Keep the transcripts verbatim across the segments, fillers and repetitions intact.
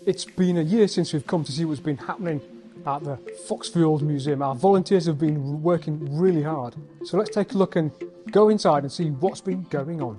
It's been a year since we've come to see what's been happening at the Foxfield Museum. Our volunteers have been working really hard. So let's take a look and go inside and see what's been going on.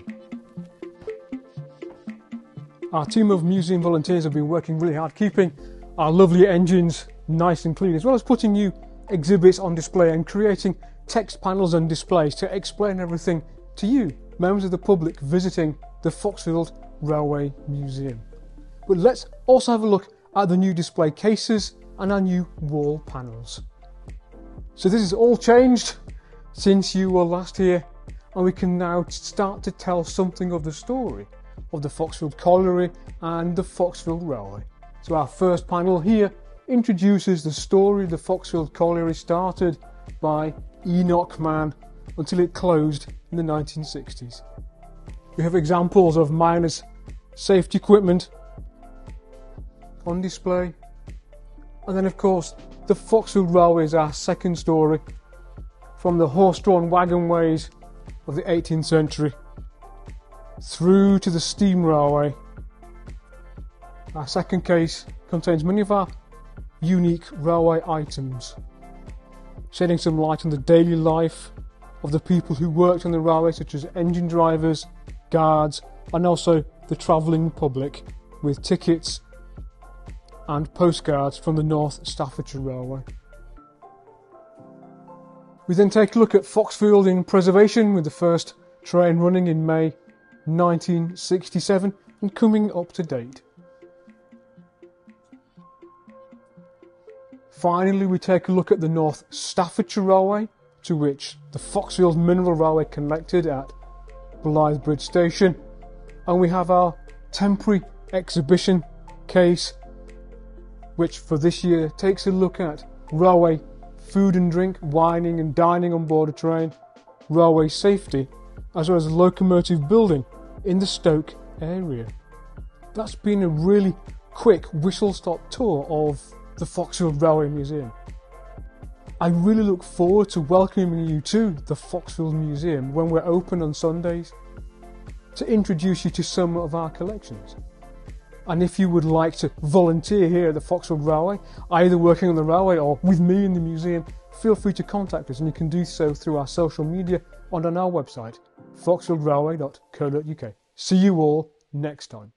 Our team of museum volunteers have been working really hard, keeping our lovely engines nice and clean, as well as putting new exhibits on display and creating text panels and displays to explain everything to you, members of the public visiting the Foxfield Railway Museum. But let's also have a look at the new display cases and our new wall panels. So this has all changed since you were last here, and we can now start to tell something of the story of the Foxfield Colliery and the Foxfield Railway. So our first panel here introduces the story. The Foxfield Colliery started by Enoch Mann until it closed in the nineteen sixties. We have examples of miners' safety equipment on display. And then of course the Foxfield Railway is our second story, from the horse-drawn wagonways of the eighteenth century through to the steam railway. Our second case contains many of our unique railway items, shedding some light on the daily life of the people who worked on the railway, such as engine drivers, guards, and also the travelling public, with tickets and postcards from the North Staffordshire Railway. We then take a look at Foxfield in preservation, with the first train running in May nineteen sixty-seven and coming up to date. Finally, we take a look at the North Staffordshire Railway, to which the Foxfield Mineral Railway connected at Blythe Bridge Station, and we have our temporary exhibition case, which for this year takes a look at railway food and drink, wining and dining on board a train, railway safety, as well as locomotive building in the Stoke area. That's been a really quick whistle-stop tour of the Foxfield Railway Museum. I really look forward to welcoming you to the Foxfield Museum when we're open on Sundays, to introduce you to some of our collections. And if you would like to volunteer here at the Foxfield Railway, either working on the railway or with me in the museum, feel free to contact us, and you can do so through our social media and on our website, foxfield railway dot co dot uk. See you all next time.